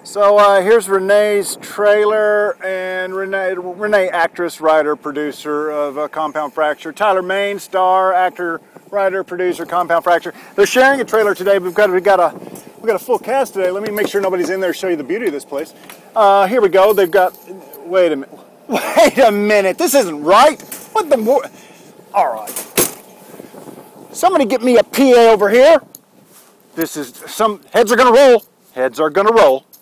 So here's Renae's trailer, and Renae, actress, writer, producer of Compound Fracture. Tyler Mane, star, actor, writer, producer, Compound Fracture. They're sharing a trailer today. We've got a full cast today. Let me make sure nobody's in there to show you the beauty of this place. Here we go. They've got. Wait a minute. Wait a minute. This isn't right. What the more? All right. Somebody get me a PA over here. This is some heads are gonna roll. Heads are gonna roll.